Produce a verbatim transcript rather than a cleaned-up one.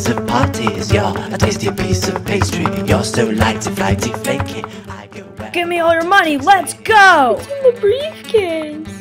lots of parties. You're a tasty piece of pastry. You're so lighty, flighty, flaky. I go where Give me all your money, let's go! What's in the briefcase?